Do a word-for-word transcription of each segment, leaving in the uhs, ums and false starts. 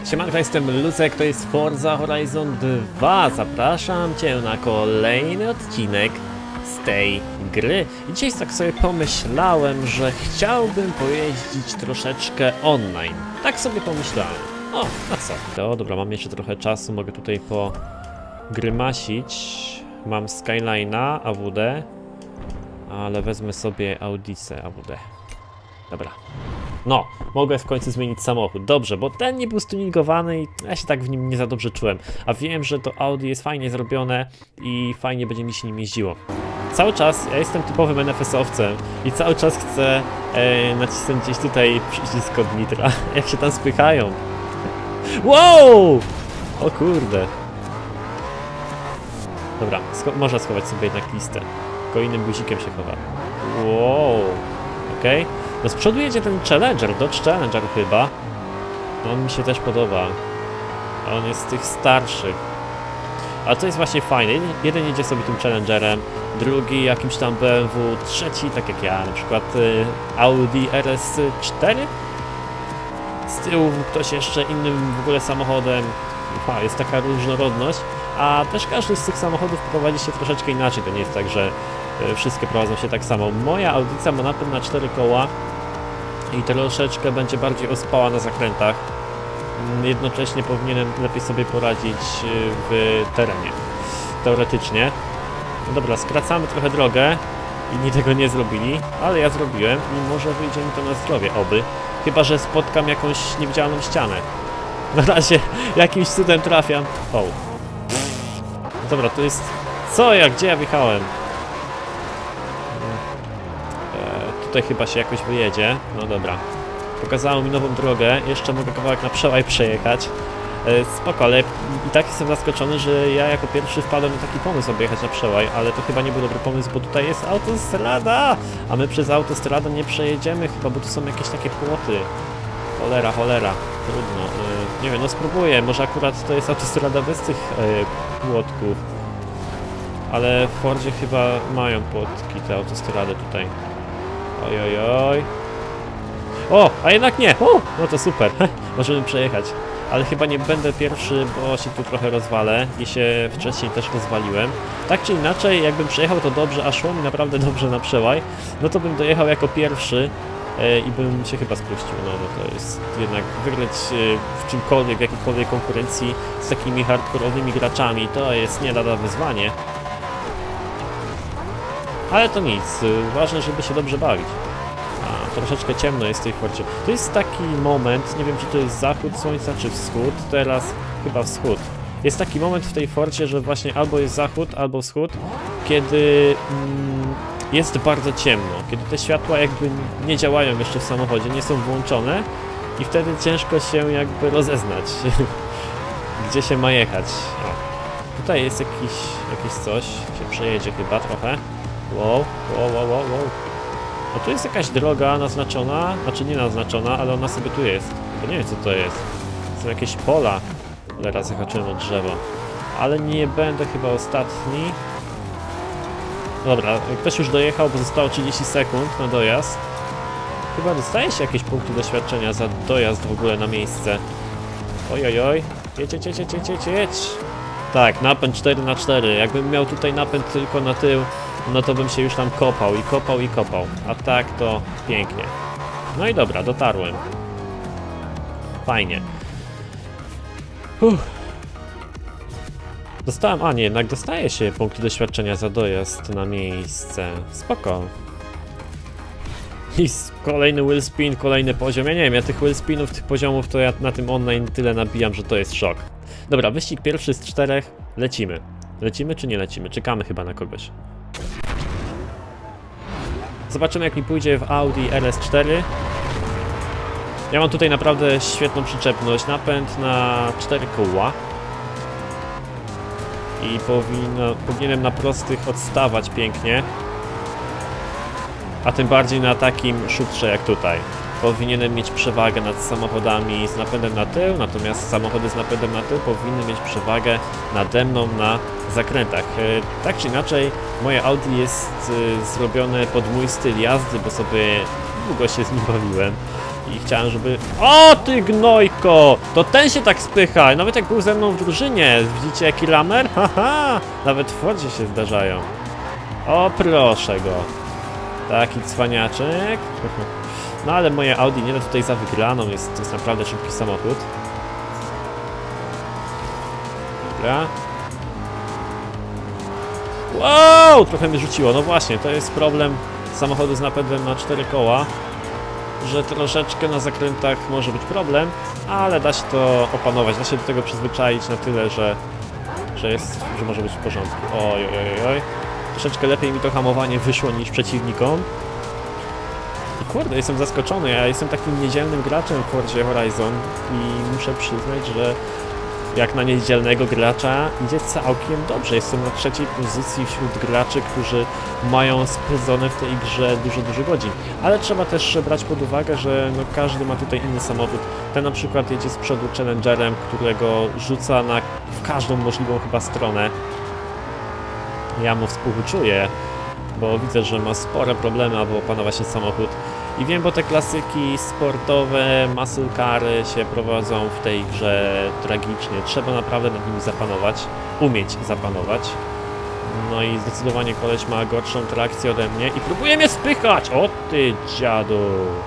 Siemanko, jestem Lucek, to jest Forza Horizon dwa. Zapraszam Cię na kolejny odcinek z tej gry. I dzisiaj tak sobie pomyślałem, że chciałbym pojeździć troszeczkę online. Tak sobie pomyślałem. O, a co? To dobra, mam jeszcze trochę czasu, mogę tutaj pogrymasić. Mam Skyline'a, A W D, ale wezmę sobie Audicę A W D. Dobra. No, mogę w końcu zmienić samochód. Dobrze, bo ten nie był stuningowany i ja się tak w nim nie za dobrze czułem. A wiem, że to Audi jest fajnie zrobione i fajnie będzie mi się nim jeździło. Cały czas, ja jestem typowym N F S-owcem i cały czas chcę e, nacisnąć gdzieś tutaj przycisk od nitra, jak się tam spychają. Wow! O kurde. Dobra, scho można schować sobie jednak listę. Tylko innym guzikiem się chowa. Wow. Okej. Okay. No z przodu jedzie ten Challenger, Dodge Challenger chyba. No on mi się też podoba. On jest z tych starszych. Ale to jest właśnie fajne. Jeden jedzie sobie tym Challengerem, drugi jakimś tam B M W, trzeci tak jak ja, na przykład y, Audi R S cztery. Z tyłu ktoś jeszcze innym w ogóle samochodem. Ha, jest taka różnorodność. A też każdy z tych samochodów prowadzi się troszeczkę inaczej. To nie jest tak, że wszystkie prowadzą się tak samo. Moja Audica ma napęd na cztery koła i troszeczkę będzie bardziej ospała na zakrętach. Jednocześnie powinienem lepiej sobie poradzić w terenie. Teoretycznie. No dobra, skracamy trochę drogę. Inni tego nie zrobili, ale ja zrobiłem i może wyjdzie mi to na zdrowie, oby. Chyba że spotkam jakąś niewidzialną ścianę. Na razie jakimś cudem trafiam. O. Dobra, to jest... Co ja? Gdzie ja wjechałem? Tutaj chyba się jakoś wyjedzie. No dobra. Pokazało mi nową drogę. Jeszcze mogę kawałek na przełaj przejechać. E, spoko, ale i tak jestem zaskoczony, że ja jako pierwszy wpadłem na taki pomysł, aby jechać na przełaj, ale to chyba nie był dobry pomysł, bo tutaj jest autostrada! A my przez autostradę nie przejedziemy chyba, bo tu są jakieś takie płoty. Cholera, cholera. Trudno. E, nie wiem, no spróbuję. Może akurat to jest autostrada bez tych e, płotków. Ale w Fordzie chyba mają płotki te autostrady tutaj. Oj, oj, oj. O, a jednak nie! O, no to super, możemy przejechać. Ale chyba nie będę pierwszy, bo się tu trochę rozwalę i się wcześniej też rozwaliłem. Tak czy inaczej, jakbym przejechał to dobrze, a szło mi naprawdę dobrze na przełaj, no to bym dojechał jako pierwszy e, i bym się chyba spuścił. No, no to jest jednak wygrać e, w czymkolwiek, w jakiejkolwiek konkurencji z takimi hardkorowymi graczami, to jest nie lada wyzwanie. Ale to nic, ważne, żeby się dobrze bawić. A, troszeczkę ciemno jest w tej Fordzie. To jest taki moment, nie wiem czy to jest zachód słońca czy wschód, teraz chyba wschód. Jest taki moment w tej Fordzie, że właśnie albo jest zachód, albo wschód, kiedy mm, jest bardzo ciemno, kiedy te światła jakby nie działają jeszcze w samochodzie, nie są włączone i wtedy ciężko się jakby rozeznać, gdzie się ma jechać. O, tutaj jest jakiś, jakieś coś, się przejedzie chyba trochę. Wow, wow, wow, wow, wow. No tu jest jakaś droga naznaczona, znaczy nie naznaczona, ale ona sobie tu jest. Bo nie wiem co to jest. Są jakieś pola. Teraz zahaczyłem o drzewo. Ale nie będę chyba ostatni. Dobra, ktoś już dojechał, bo zostało trzydzieści sekund na dojazd. Chyba dostaje się jakieś punkty doświadczenia za dojazd w ogóle na miejsce. Oj, oj, oj. Jedź, jedź, jedź, jedź, jedź, jedź. Tak, napęd cztery na cztery. Jakbym miał tutaj napęd tylko na tył, no to bym się już tam kopał i kopał i kopał. A tak to pięknie. No i dobra, dotarłem. Fajnie. Uff. Dostałem, a nie, jednak dostaje się punkty doświadczenia za dojazd na miejsce. Spoko. I kolejny wheel spin, kolejny poziom. Ja nie wiem, ja tych wheel spinów, tych poziomów to ja na tym online tyle nabijam, że to jest szok. Dobra, wyścig pierwszy z czterech. Lecimy. Lecimy czy nie lecimy? Czekamy chyba na kogoś. Zobaczymy jak mi pójdzie w Audi R S cztery. Ja mam tutaj naprawdę świetną przyczepność. Napęd na cztery koła. I powinno, powinienem na prostych odstawać pięknie. A tym bardziej na takim szutrze jak tutaj. Powinienem mieć przewagę nad samochodami z napędem na tył, natomiast samochody z napędem na tył powinny mieć przewagę nade mną na zakrętach. Tak czy inaczej, moje Audi jest zrobione pod mój styl jazdy, bo sobie długo się z nim bawiłem. I chciałem, żeby... O, ty gnojko! To ten się tak spycha! Nawet jak był ze mną w drużynie. Widzicie jaki lamer? Haha! Nawet w Fordzie się zdarzają. O, proszę go. Taki cwaniaczek. No ale moje Audi nie da tutaj za wygraną. Jest, to jest naprawdę szybki samochód. Dobra. Wow! Trochę mnie rzuciło. No właśnie, to jest problem samochodu z napędem na cztery koła. Że troszeczkę na zakrętach może być problem, ale da się to opanować, da się do tego przyzwyczaić na tyle, że, że jest, że może być w porządku. Oj, oj, oj, oj. Troszeczkę lepiej mi to hamowanie wyszło niż przeciwnikom. I kurde, jestem zaskoczony, ja jestem takim niedzielnym graczem w Forzie Horizon i muszę przyznać, że jak na niedzielnego gracza idzie całkiem dobrze. Jestem na trzeciej pozycji wśród graczy, którzy mają spędzone w tej grze dużo, dużo godzin. Ale trzeba też brać pod uwagę, że no każdy ma tutaj inny samochód. Ten na przykład jedzie z przodu Challengerem, którego rzuca na w każdą możliwą chyba stronę. Ja mu współczuję, bo widzę, że ma spore problemy, aby opanować ten samochód. I wiem, bo te klasyki sportowe, muscle cary się prowadzą w tej grze tragicznie. Trzeba naprawdę nad nimi zapanować, umieć zapanować. No i zdecydowanie koleś ma gorszą trakcję ode mnie i próbuje mnie spychać! O ty dziadu!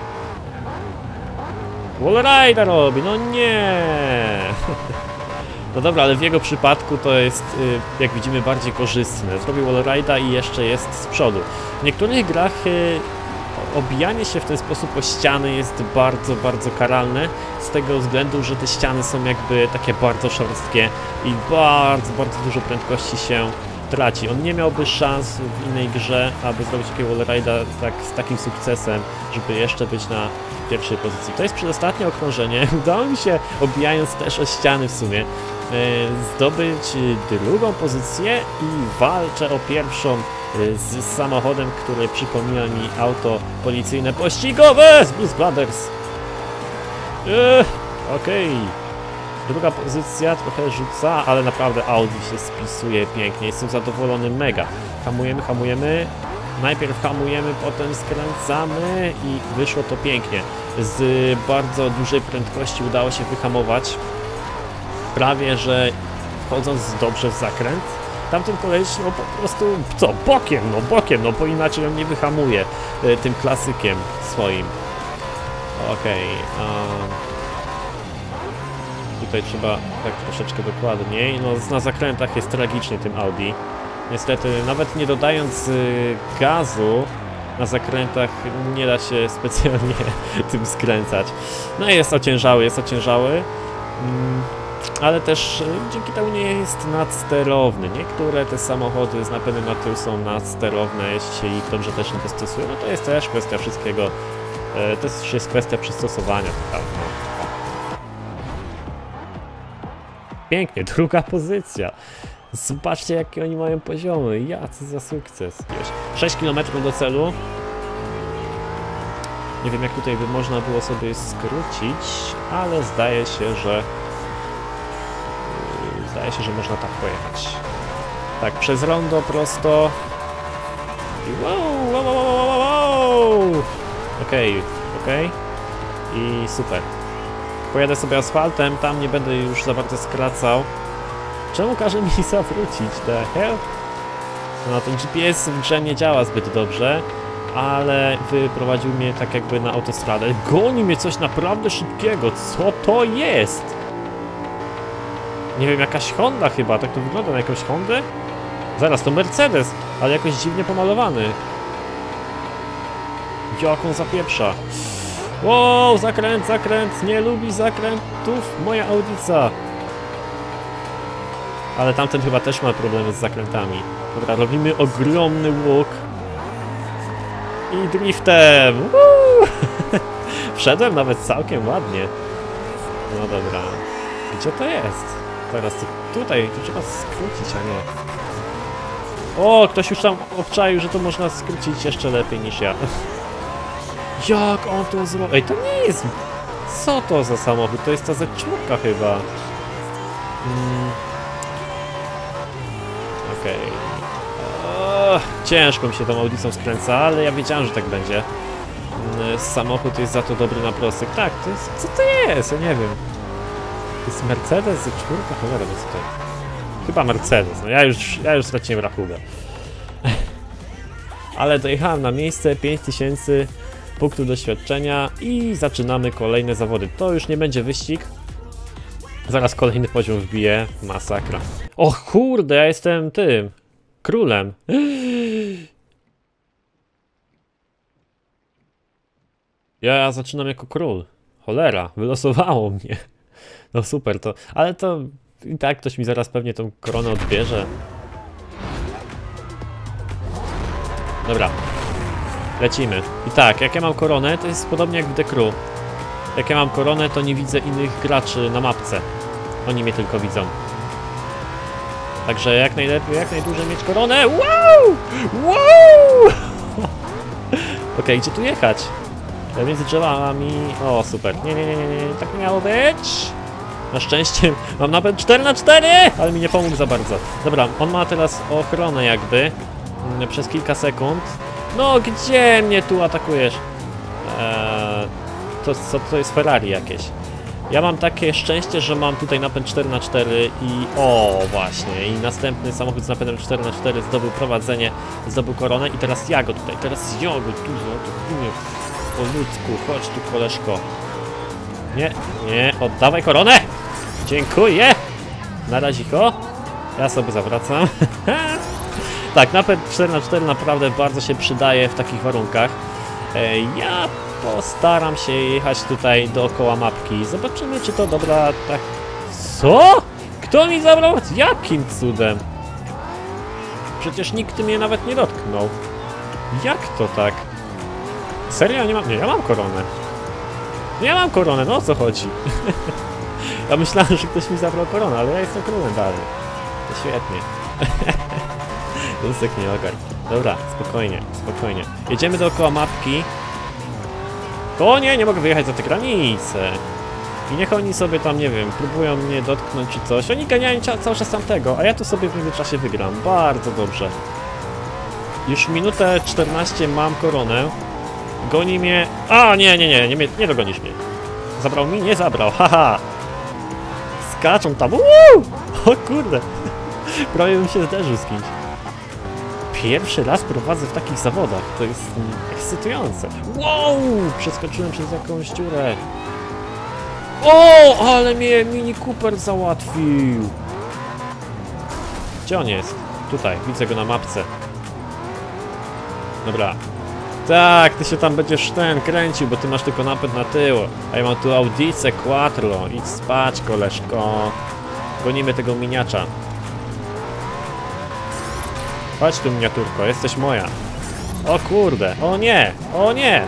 Wallride'a robi, no nie! No dobra, ale w jego przypadku to jest, jak widzimy, bardziej korzystne. Zrobił wallride'a i jeszcze jest z przodu. W niektórych grach obijanie się w ten sposób o ściany jest bardzo, bardzo karalne, z tego względu, że te ściany są jakby takie bardzo szorstkie i bardzo, bardzo dużo prędkości się traci. On nie miałby szans w innej grze, aby zrobić takiego wallride'a tak, z takim sukcesem, żeby jeszcze być na pierwszej pozycji. To jest przedostatnie okrążenie. Udało mi się, obijając też o ściany w sumie, zdobyć drugą pozycję i walczę o pierwszą z samochodem, który przypomina mi auto policyjne pościgowe z Blues Brothers. Eee, Okej. Okay. Druga pozycja trochę rzuca, ale naprawdę Audi się spisuje pięknie. Jestem zadowolony mega. Hamujemy, hamujemy. Najpierw hamujemy, potem skręcamy i wyszło to pięknie. Z bardzo dużej prędkości udało się wyhamować. Prawie, że wchodząc dobrze w zakręt. Tamten koleś, no po prostu, co, bokiem, no bokiem, no bo inaczej on nie wyhamuje y, tym klasykiem swoim. Okej. Okay, um, tutaj trzeba tak troszeczkę dokładniej. No na zakrętach jest tragicznie tym Audi. Niestety, nawet nie dodając y, gazu na zakrętach nie da się specjalnie tym skręcać. No i jest ociężały, jest ociężały. Mm. Ale też dzięki temu nie jest nadsterowny. Niektóre te samochody z napędem na tył są nadsterowne, jeśli się ich dobrze też nie dostosuje. No to jest też kwestia wszystkiego, to jest kwestia przystosowania. Tak, no. Pięknie, druga pozycja. Zobaczcie jakie oni mają poziomy, jacy za sukces. sześć kilometrów do celu. Nie wiem jak tutaj by można było sobie skrócić, ale zdaje się, że Zdaje się, że można tak pojechać. Tak, przez rondo prosto. I wow, wow, wow, wow, wow. Okej, okay, okej. Okay. I super. Pojadę sobie asfaltem, tam nie będę już za bardzo skracał. Czemu każe mi zawrócić? The hell? No ten G P S w grze nie działa zbyt dobrze, ale wyprowadził mnie tak jakby na autostradę. Goni mnie coś naprawdę szybkiego. Co to jest? Nie wiem, jakaś Honda chyba, tak to wygląda na jakąś Hondę? Zaraz, to Mercedes, ale jakoś dziwnie pomalowany. Jak on zapieprza. Wow, zakręt, zakręt, nie lubi zakrętów moja Audica. Ale tamten chyba też ma problemy z zakrętami. Dobra, robimy ogromny łuk. I driftem. Woo! Wszedłem nawet całkiem ładnie. No dobra. Gdzie to jest? Teraz tutaj, tu trzeba skrócić, a nie. O, ktoś już tam obczaił, że to można skrócić jeszcze lepiej niż ja. Jak on to zrobił? Ej, to nie jest... Co to za samochód? To jest ta zet cztery chyba. Hmm. Okej. Okay. Ciężko mi się tą Audicą skręca, ale ja wiedziałem, że tak będzie. samochód jest za to dobry na prostych. Tak, to jest... Co to jest? Ja nie wiem. To jest Mercedes ze czwórka? Cholera, co to jest? Chyba Mercedes, no ja już, ja już straciłem rachubę. Ale dojechałem na miejsce, pięć tysięcy punktów doświadczenia i zaczynamy kolejne zawody. To już nie będzie wyścig. Zaraz kolejny poziom wbiję. Masakra. O kurde, ja jestem tym... królem. Ja zaczynam jako król. Cholera, wylosowało mnie. No super, to... Ale to... I tak ktoś mi zaraz pewnie tą koronę odbierze. Dobra. Lecimy. I tak, jak ja mam koronę, to jest podobnie jak w The Crew. Jak ja mam koronę, to nie widzę innych graczy na mapce. Oni mnie tylko widzą. Także jak najlepiej, jak najdłużej mieć koronę. Wow! Wow! Okej, okay, gdzie tu jechać? Między drzewami... O, super. Nie, nie, nie, nie, nie, tak nie miało być. Na szczęście mam napęd cztery na cztery, ale mi nie pomógł za bardzo. Dobra, on ma teraz ochronę jakby. Przez kilka sekund. No, gdzie mnie tu atakujesz? Eee, to, to, to jest Ferrari jakieś. Ja mam takie szczęście, że mam tutaj napęd cztery na cztery i... O, właśnie. I następny samochód z napędem cztery na cztery zdobył prowadzenie, zdobył koronę i teraz ja go tutaj, teraz ja go tu, po ludzku, chodź tu koleżko. Nie, nie, oddawaj koronę! Dziękuję! Na razicho. Ja sobie zawracam. Tak, napęd cztery na cztery naprawdę bardzo się przydaje w takich warunkach. E, ja postaram się jechać tutaj dookoła mapki. Zobaczymy, czy to dobra... Tak... Co? Kto mi zabrał? Jakim cudem? Przecież nikt mnie nawet nie dotknął. Jak to tak? Serio? Nie mam... Nie, ja mam koronę. Ja mam koronę, no o co chodzi? Ja myślałem, że ktoś mi zabrał koronę, ale ja jestem królem dalej. To świetnie. Lusek nie ogarł. Dobra, spokojnie, spokojnie. Jedziemy dookoła mapki. O nie, nie mogę wyjechać za te granice. I niech oni sobie tam, nie wiem, próbują mnie dotknąć czy coś. Oni ganiają cały czas tamtego, a ja tu sobie w międzyczasie wygram. Bardzo dobrze. Już minutę czternaście mam koronę. Goni mnie... A, nie, nie, nie, nie, nie dogonisz mnie. Zabrał mi? Nie zabrał, haha. Skaczą tam, uuu! O kurde. Prawie bym się zderzył z kimś. Pierwszy raz prowadzę w takich zawodach, to jest ekscytujące. Wow! Przeskoczyłem przez jakąś dziurę. O, ale mnie Mini Cooper załatwił. Gdzie on jest? Tutaj, widzę go na mapce. Dobra. Tak, ty się tam będziesz ten kręcił, bo ty masz tylko napęd na tył. A ja mam tu Audice Quattro. Idź spać, koleżko. Gonimy tego miniacza. Chodź tu, miniaturko, jesteś moja. O kurde, o nie, o nie.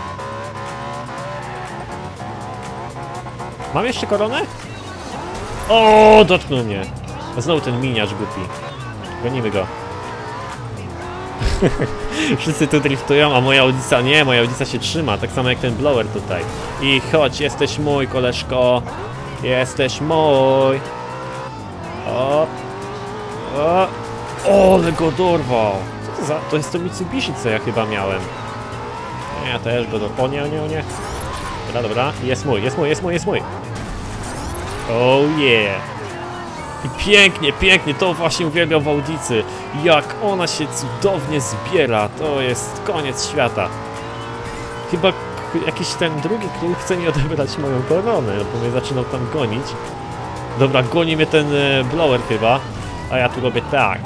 Mam jeszcze koronę? O, dotknął mnie. Znowu ten miniacz głupi. Gonimy go. Wszyscy tu driftują, a moja Audica nie, moja Audica się trzyma, tak samo jak ten blower tutaj. I chodź, jesteś mój, koleżko. Jesteś mój. O. O. O, ale go dorwał. Co to za... To jest to Mitsubishi, co ja chyba miałem. Ja też go dorwał. O nie, o nie, o nie. Dobra, dobra. Jest mój, jest mój, jest mój, jest mój. Oh yeah. I pięknie, pięknie, to właśnie uwielbiam w Audicy. Jak ona się cudownie zbiera, to jest koniec świata. Chyba jakiś ten drugi król chce mi odebrać moją koronę, bo mnie zaczynał tam gonić. Dobra, goni mnie ten e, blower chyba, a ja tu robię tak.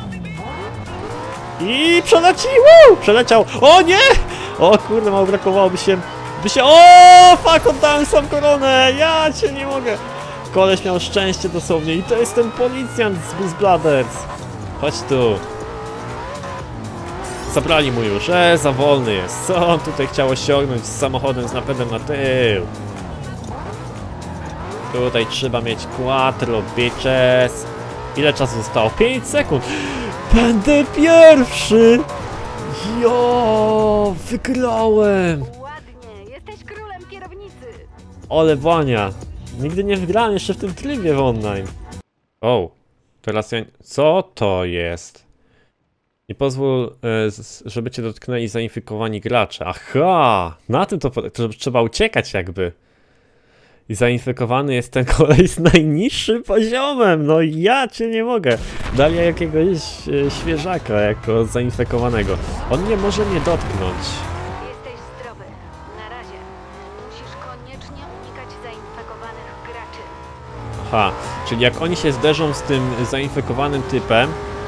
I przeleci, woo! Przeleciał, o nie! O kurde, mało brakowało by się, by się, o fuck, oddałem sam koronę, ja cię nie mogę. Koleś miał szczęście dosłownie i to jest ten policjant z Blues Brothers. Chodź tu. Zabrali mu już, e, za wolny jest. Co on tutaj chciał osiągnąć z samochodem z napędem na tył? Tutaj trzeba mieć quattro, bitches. Ile czasu zostało? pięć sekund. Będę pierwszy. Jo, wygrałem. Ładnie, jesteś królem kierownicy. Ole Wania. Nigdy nie wygrałem jeszcze w tym trybie w online. O, teraz ja... Co to jest? Nie pozwól, e, z- żeby cię dotknęli zainfekowani gracze. Aha! Na tym to, po- to trzeba uciekać jakby. I zainfekowany jest ten kolej z najniższym poziomem. No ja cię nie mogę. Dali jakiegoś e, świeżaka jako zainfekowanego. On nie może mnie dotknąć. Jesteś zdrowy. Na razie. Musisz koniecznie unikać zainfekowanych graczy. Aha, czyli jak oni się zderzą z tym zainfekowanym typem,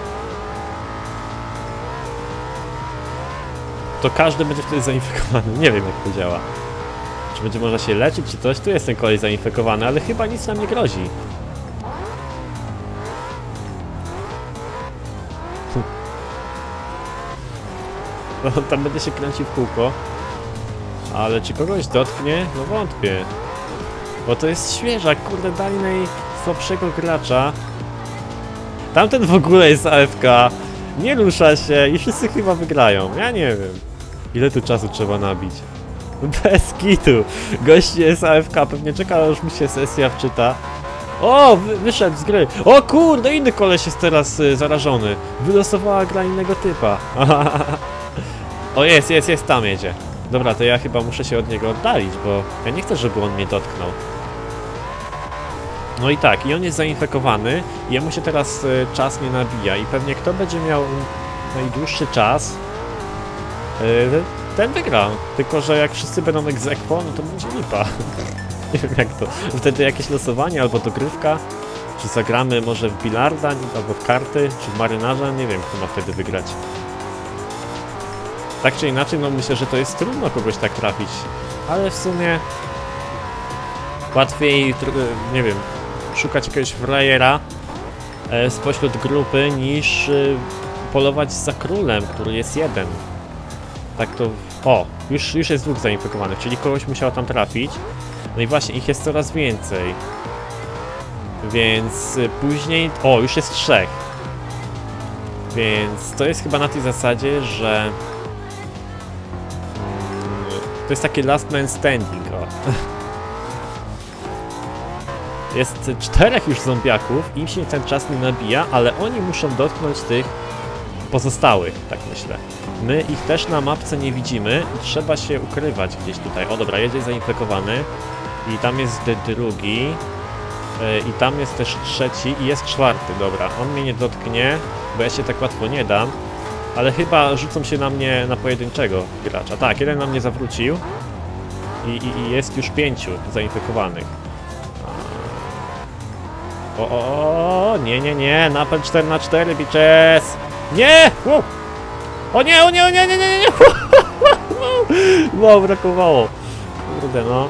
to każdy będzie wtedy zainfekowany. Nie wiem jak to działa. Czy będzie można się leczyć, czy coś? Tu jest ten kolej zainfekowany, ale chyba nic nam nie grozi. No, tam będzie się kręcił w kółko. Ale czy kogoś dotknie? No wątpię. Bo to jest świeżak, kurde, dali najsłabszego gracza. Tamten w ogóle jest A F K. Nie rusza się i wszyscy chyba wygrają. Ja nie wiem. Ile tu czasu trzeba nabić? Bez kitu. Gość jest A F K, pewnie czeka, aż mu się sesja wczyta. O, wy, wyszedł z gry. O kurde, inny koleś jest teraz y, zarażony. Wylosowała gra innego typa. O, jest, jest, jest, tam jedzie. Dobra, to ja chyba muszę się od niego oddalić, bo ja nie chcę, żeby on mnie dotknął. No i tak, i on jest zainfekowany, i jemu się teraz y, czas nie nabija i pewnie kto będzie miał najdłuższy czas, y, ten wygra. Tylko że jak wszyscy będą ex aequo, no to będzie lipa. Nie wiem jak to. Wtedy jakieś losowanie albo dogrywka, czy zagramy może w bilarda, albo w karty, czy w marynarza, nie wiem kto ma wtedy wygrać. Tak czy inaczej, no myślę, że to jest trudno kogoś tak trafić, ale w sumie łatwiej, nie wiem, szukać jakiegoś frajera e, spośród grupy niż e, polować za królem, który jest jeden. Tak to... O! Już, już jest dwóch zainfekowanych, czyli kogoś musiało tam trafić. No i właśnie, ich jest coraz więcej. Więc e, później... O! Już jest trzech. Więc to jest chyba na tej zasadzie, że... Mm, to jest taki last man standing, o. Jest czterech już zombiaków, im się ten czas nie nabija, ale oni muszą dotknąć tych pozostałych, tak myślę. My ich też na mapce nie widzimy i trzeba się ukrywać gdzieś tutaj. O dobra, jedzie zainfekowany i tam jest drugi yy, i tam jest też trzeci i jest czwarty, dobra. On mnie nie dotknie, bo ja się tak łatwo nie dam, ale chyba rzucą się na mnie na pojedynczego gracza. Tak, jeden na mnie zawrócił i, i, i jest już pięciu zainfekowanych. O, o, o, nie, nie, nie, napęd cztery na cztery, bitches! Nie! O, o nie, o nie, o nie, nie, nie, nie! Wow, brakowało. Kurde, no.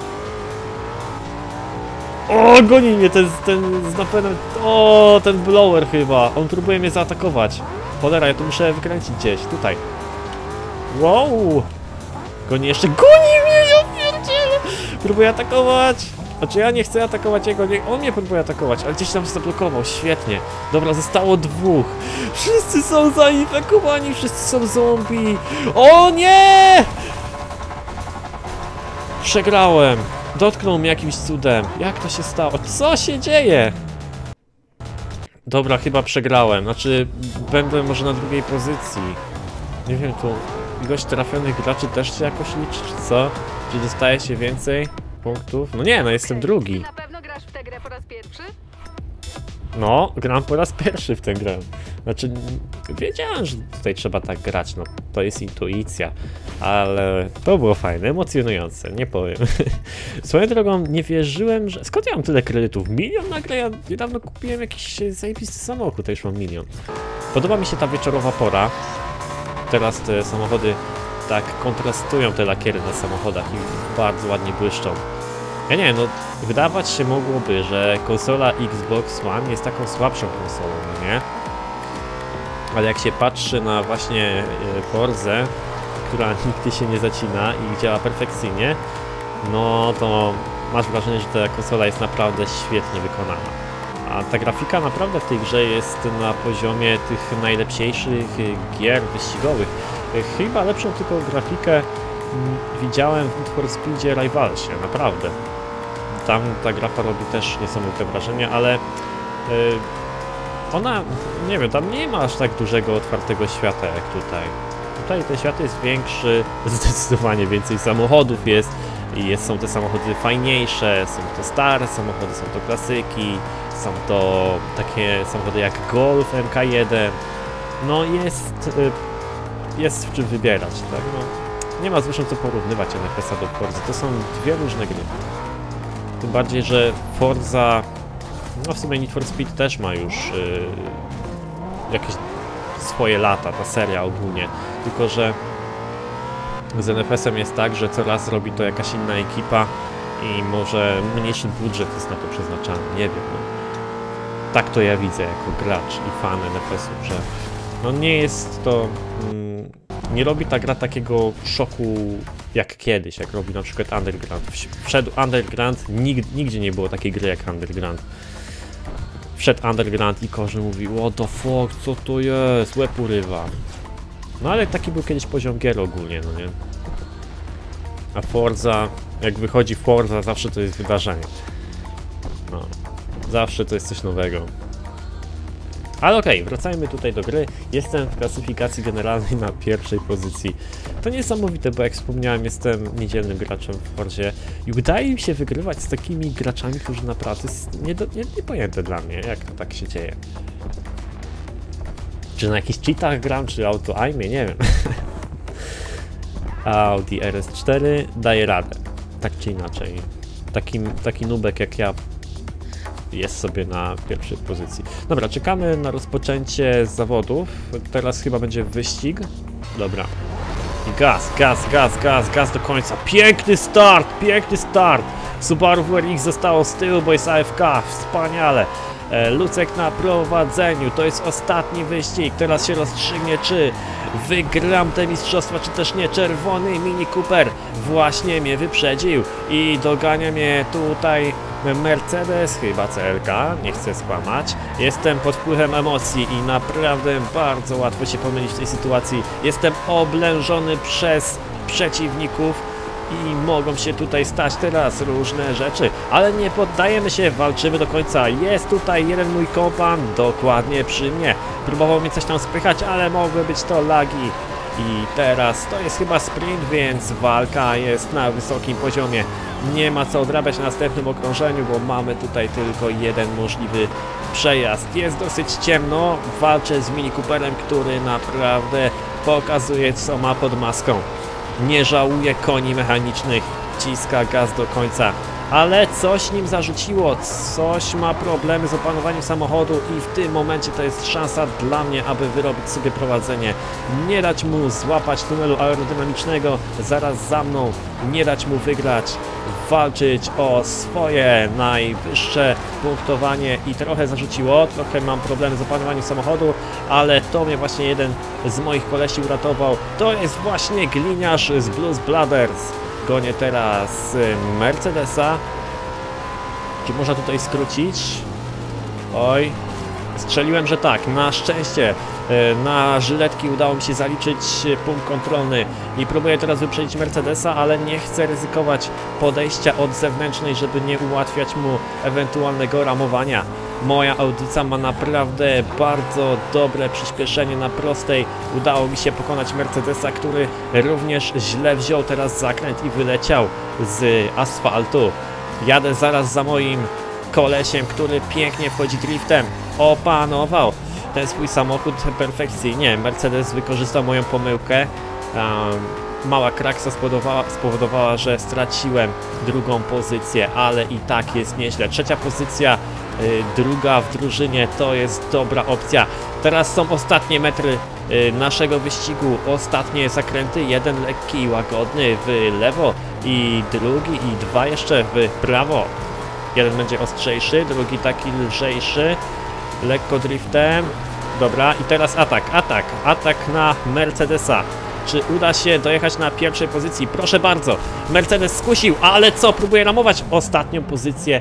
O, goni mnie ten, ten z napędem. O, ten blower chyba. On próbuje mnie zaatakować. Cholera, ja tu muszę wykręcić gdzieś, tutaj. Wow! Goni jeszcze, goni mnie, ja pierdzielę! Próbuje atakować! Znaczy ja nie chcę atakować jego, nie, on mnie próbuje atakować, ale gdzieś tam zablokował, świetnie. Dobra, zostało dwóch. Wszyscy są zainfekowani, wszyscy są zombie. O nie! Przegrałem. Dotknął mnie jakimś cudem. Jak to się stało? Co się dzieje? Dobra, chyba przegrałem. Znaczy, będę może na drugiej pozycji. Nie wiem, tu ilość trafionych graczy też się jakoś liczy, czy co? Czy dostaje się więcej punktów? No nie, no jestem drugi. Na pewno grasz w tę grę po raz pierwszy? No, gram po raz pierwszy w tę grę. Znaczy, wiedziałem, że tutaj trzeba tak grać, no to jest intuicja, ale to było fajne, emocjonujące, nie powiem. Swoją drogą, nie wierzyłem, że... Skąd ja mam tyle kredytów? Milion nagle? Ja niedawno kupiłem jakiś zajebisty samochód, to już mam milion. Podoba mi się ta wieczorowa pora. Teraz te samochody tak kontrastują, te lakiery na samochodach i bardzo ładnie błyszczą. Ja nie wiem, no wydawać się mogłoby, że konsola Xbox One jest taką słabszą konsolą, no nie? Ale jak się patrzy na właśnie Forzę, która nigdy się nie zacina i działa perfekcyjnie, no to masz wrażenie, że ta konsola jest naprawdę świetnie wykonana. A ta grafika naprawdę w tej grze jest na poziomie tych najlepszych gier wyścigowych. Chyba lepszą tylko grafikę widziałem w Need for Speedzie Rivalsie, naprawdę. Tam ta grafa robi też niesamowite wrażenie, ale yy, ona, nie wiem, tam nie ma aż tak dużego otwartego świata jak tutaj. Tutaj ten świat jest większy, zdecydowanie więcej samochodów jest i jest, są te samochody fajniejsze, są to stare samochody, są to klasyki, są to takie samochody jak Golf M K jeden. No jest, jest w czym wybierać, tak? No, nie ma zresztą co porównywać N F S-a do Forza, to są dwie różne gry. Tym bardziej, że Forza, no w sumie Need for Speed też ma już yy, jakieś swoje lata, ta seria ogólnie, tylko że z N F S-em jest tak, że coraz robi to jakaś inna ekipa i może mniejszy budżet jest na to przeznaczany, nie wiem, no. Tak to ja widzę jako gracz i fan N F S-u, że no nie jest to, mm, nie robi ta gra takiego szoku jak kiedyś, jak robi na przykład Underground. Wszedł Underground, nig nigdzie nie było takiej gry jak Underground. Wszedł Underground i każdy mówi, what the fuck, co to jest, łeb urywa. No ale taki był kiedyś poziom gier ogólnie, no nie? A Forza, jak wychodzi Forza, zawsze to jest wydarzenie. No, zawsze to jest coś nowego. Ale okej, okay, wracajmy tutaj do gry. Jestem w klasyfikacji generalnej na pierwszej pozycji. To niesamowite, bo jak wspomniałem, jestem niedzielnym graczem w Forzie i udaje mi się wygrywać z takimi graczami, którzy naprawdę jest nie do, nie, niepojęte dla mnie, jak to tak się dzieje. Czy na jakichś cheatach gram, czy auto-aimie, nie wiem. Audi R S cztery daje radę, tak czy inaczej. Taki, taki nubek jak ja jest sobie na pierwszej pozycji. Dobra, czekamy na rozpoczęcie zawodów. Teraz chyba będzie wyścig. Dobra. I gaz, gaz, gaz, gaz, gaz do końca. Piękny start, piękny start. Subaru W R X zostało z tyłu, bo jest A F K. Wspaniale. Lucek na prowadzeniu, to jest ostatni wyścig, teraz się rozstrzygnie, czy wygram te mistrzostwa, czy też nie. Czerwony Mini Cooper właśnie mnie wyprzedził i dogania mnie tutaj Mercedes, chyba C L K, nie chcę skłamać. Jestem pod wpływem emocji i naprawdę bardzo łatwo się pomylić w tej sytuacji. Jestem oblężony przez przeciwników i mogą się tutaj stać teraz różne rzeczy, ale nie poddajemy się, walczymy do końca. Jest tutaj jeden mój kompan dokładnie przy mnie. Próbował mnie coś tam spychać, ale mogły być to lagi. I teraz to jest chyba sprint, więc walka jest na wysokim poziomie. Nie ma co odrabiać na następnym okrążeniu, bo mamy tutaj tylko jeden możliwy przejazd. Jest dosyć ciemno, walczę z Mini Cooperem, który naprawdę pokazuje, co ma pod maską. Nie żałuje koni mechanicznych, wciska gaz do końca, ale coś nim zarzuciło, coś ma problemy z opanowaniem samochodu i w tym momencie to jest szansa dla mnie, aby wyrobić sobie prowadzenie. Nie dać mu złapać tunelu aerodynamicznego zaraz za mną, nie dać mu wygrać, walczyć o swoje najwyższe punktowanie i trochę zarzuciło, trochę mam problemy z opanowaniem samochodu, ale to mnie właśnie jeden z moich kolesi uratował. To jest właśnie gliniarz z Blues Brothers. Gonię teraz Mercedesa. Czy można tutaj skrócić? Oj, strzeliłem, że tak. Na szczęście na żyletki udało mi się zaliczyć punkt kontrolny i próbuję teraz wyprzedzić Mercedesa, ale nie chcę ryzykować podejścia od zewnętrznej, żeby nie ułatwiać mu ewentualnego ramowania. Moja audycja ma naprawdę bardzo dobre przyspieszenie na prostej. Udało mi się pokonać Mercedesa, który również źle wziął teraz zakręt i wyleciał z asfaltu. Jadę zaraz za moim kolesiem, który pięknie wchodzi driftem. Opanował ten swój samochód perfekcyjnie. Mercedes wykorzystał moją pomyłkę. Um, mała kraksa spowodowała, spowodowała, że straciłem drugą pozycję, ale i tak jest nieźle. Trzecia pozycja, y, druga w drużynie, to jest dobra opcja. Teraz są ostatnie metry y, naszego wyścigu, ostatnie zakręty, jeden lekki i łagodny w lewo i drugi i dwa jeszcze w prawo. Jeden będzie ostrzejszy, drugi taki lżejszy, lekko driftem. Dobra, i teraz atak, atak, atak na Mercedesa. Czy uda się dojechać na pierwszej pozycji? Proszę bardzo, Mercedes skusił, ale co? Próbuje ramować ostatnią pozycję.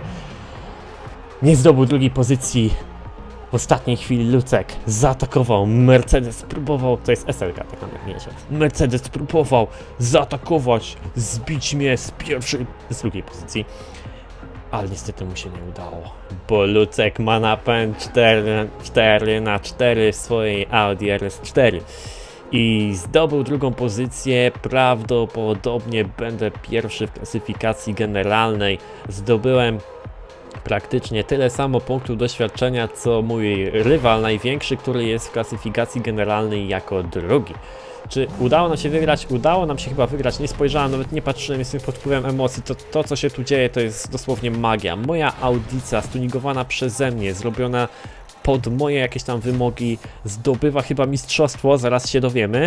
Nie zdobył drugiej pozycji. W ostatniej chwili Lucek zaatakował. Mercedes próbował, to jest S L K, tak na mierze. Mercedes próbował zaatakować, zbić mnie z pierwszej, z drugiej pozycji. Ale niestety mu się nie udało, bo Lucek ma napęd cztery na cztery w swojej Audi R S cztery i zdobył drugą pozycję. Prawdopodobnie będę pierwszy w klasyfikacji generalnej. Zdobyłem praktycznie tyle samo punktów doświadczenia, co mój rywal największy, który jest w klasyfikacji generalnej jako drugi. Czy udało nam się wygrać? Udało nam się chyba wygrać. Nie spojrzałem, nawet nie patrzyłem, jestem pod wpływem emocji. To, to co się tu dzieje, to jest dosłownie magia. Moja Audica, stunigowana przeze mnie, zrobiona pod moje jakieś tam wymogi, zdobywa chyba mistrzostwo, zaraz się dowiemy.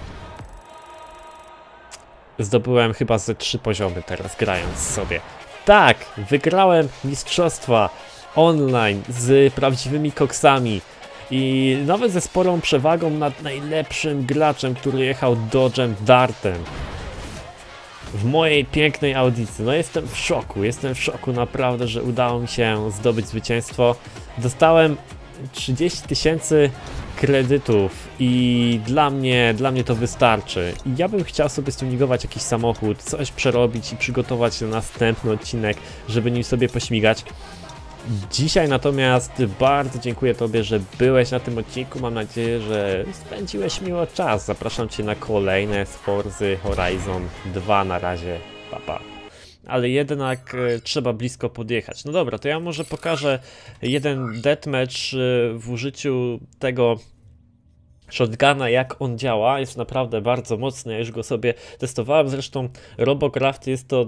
Zdobyłem chyba ze trzy poziomy teraz, grając sobie. Tak, wygrałem mistrzostwa online z prawdziwymi koksami. I nawet ze sporą przewagą nad najlepszym graczem, który jechał Dodge'em Dartem w mojej pięknej Audicy. No jestem w szoku, jestem w szoku naprawdę, że udało mi się zdobyć zwycięstwo. Dostałem trzydzieści tysięcy kredytów i dla mnie, dla mnie to wystarczy. I ja bym chciał sobie stunigować jakiś samochód, coś przerobić i przygotować na następny odcinek, żeby nim sobie pośmigać. Dzisiaj natomiast bardzo dziękuję Tobie, że byłeś na tym odcinku. Mam nadzieję, że spędziłeś miło czas. Zapraszam Cię na kolejne z Forzy Horizon dwa na razie. Pa, pa. Ale jednak e, trzeba blisko podjechać. No dobra, to ja może pokażę jeden deathmatch e, w użyciu tego shotguna, jak on działa. Jest naprawdę bardzo mocny, ja już go sobie testowałem. Zresztą Robocraft jest to